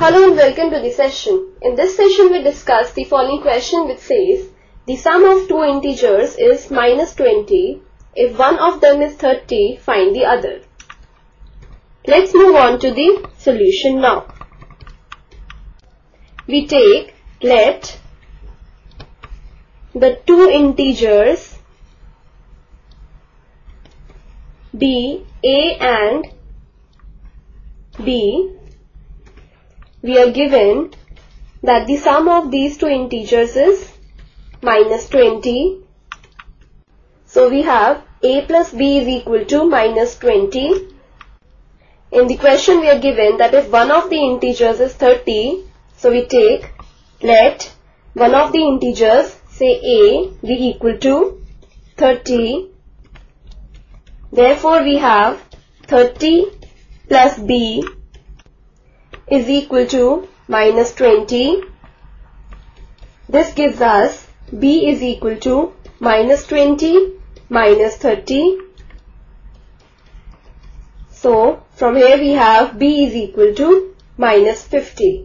Hello and welcome to the session. In this session we discuss the following question which says the sum of two integers is minus 20. If one of them is 30, find the other. Let's move on to the solution now. We take let the two integers be a and b. We are given that the sum of these two integers is minus 20. So we have a plus b is equal to minus 20. In the question we are given that if one of the integers is 30, so we take let one of the integers, say a, be equal to 30. Therefore we have 30 plus b is equal to minus 20. This gives us b is equal to minus 20 minus 30. So from here we have b is equal to minus 50.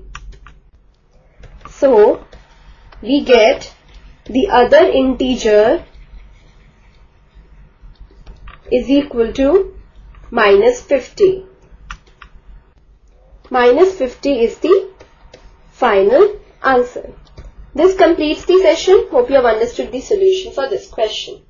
So we get the other integer is equal to minus 50. Minus 50 is the final answer. This completes the session. Hope you have understood the solution for this question.